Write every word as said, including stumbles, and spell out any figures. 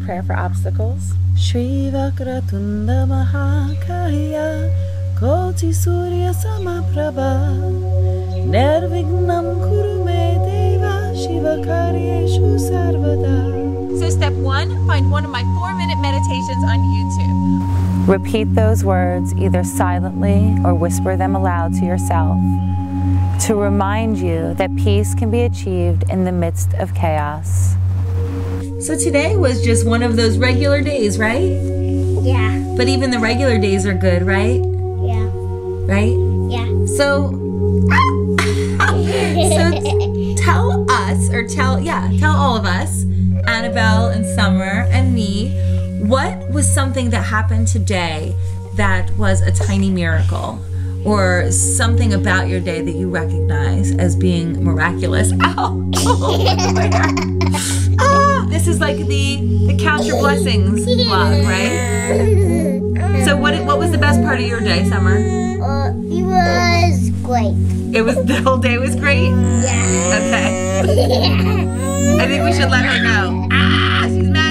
prayer for obstacles. Shri Vakratunda Mahakaya Koti Surya Samaprabha Nirvignam Kurume Deva Shiva Karyeshu Sarvada. So step one, find one of my four-minute meditations on YouTube. Repeat those words either silently or whisper them aloud to yourself to remind you that peace can be achieved in the midst of chaos. So today was just one of those regular days, right? Yeah. But even the regular days are good, right? Yeah. Right? Yeah. So, so tell us, or tell, yeah, tell all of us, Annabelle and Summer and me, what was something that happened today that was a tiny miracle? Or something about your day that you recognize as being miraculous? Ow! Ah, this is like the, the Count Your Blessings vlog, right? So what what was the best part of your day, Summer? Uh, it was great. It was, the whole day was great? Yeah. Okay. I think we should let her know. Ah, she's mad.